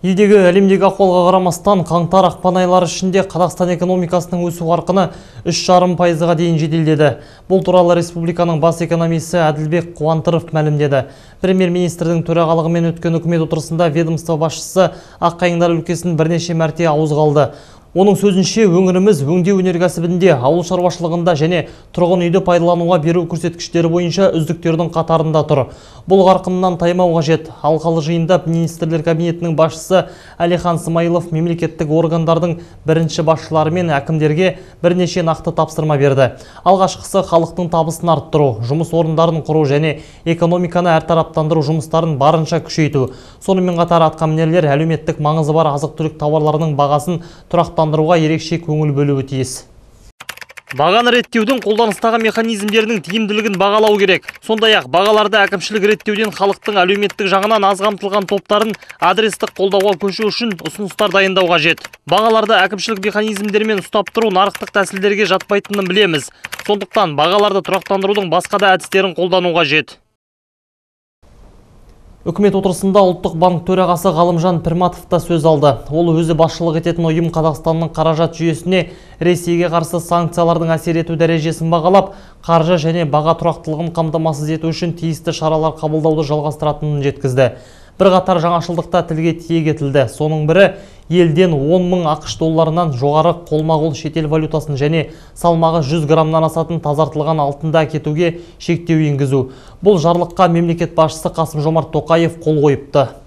Елдегі әлемдегі ахуалға қарамастан қаңтар ақпан айлары ішінде Қазақстан экономикасының өсу қарқыны 3,5%-ға дейін жеделдеді. Бұл туралы республиканың бас экономисі Әділбек Қуантыров мәлімдеді. Премьер-министрдің төрағалығымен өткен үкімет отырысында ведомство басшысы Аққайыңдар өлкесін бірнеше мәрте ауыз қалды. Оның сөзінше, өңіріміз өңдеу өнеркәсібінде, ауыл шаруашылығында және тұрғын үйді пайдалануға беру көрсеткіштері бойынша үздіктердің қатарында тұр. Бұл қарқыннан таймау қажет. Алқалы жиында министрлер кабинетінің басшысы Әлихан Смайылов мемлекеттік органдардың бірінші басшылары мен әкімдерге бірнеше нақты тапсырма берді. Алғашқысы халықтың табысын арттыру, жұмыс орындарын құру және экономиканы әртараптандыру жұмыстарын барынша күшейту. Сонымен қатар атқамінерлер әлеуметтік маңызы бар азық-түлік тауарларының бағасын тұрақтандыруға ерекше көңіл бөлуі тиіс. Бағаны реттеудің қолданыстағы механизмдерінің тиімділігін бағалау керек. Сондай-ақ бағаларды әкімшілік реттеуден халықтың әлеуметтік жағынан аз қамтылған топтарын адрестік қолдауға көшу үшін ұсыныстар дайындау қажет. Бағаларды әкімшілік механизмдермен ұстап тұру нарықтық тәсілдерге жатпайтынын білеміз. Сондықтан бағаларды тұрақтандырудың басқа да әдістерін қолдану қажет. Үкімет отырысында ұлттық банк төрағасы Ғалымжан Пірматов та сөз алды. Ол өзі басшылық ететін ұйым Қазақстанның қаражат жүйесіне Ресейге қарсы санкциялардың әсер ету дәрежесін бағалап, қаржы және баға тұрақтылығын қамтамасыз ету үшін тиісті шаралар қабылдауды жалғастыратынын жеткізді. Бірқатар жаңашылдықта тілге тиек етілді. Соның бірі елден 10 мың ақш долларынан жоғары қолма-қол шетел валютасын және салмағы 100 граммнан асатын тазартылған алтынды әкетуге шектеу енгізу. Бұл жарлыққа мемлекет басшысы Қасым-Жомарт Тоқаев қол қойыпты.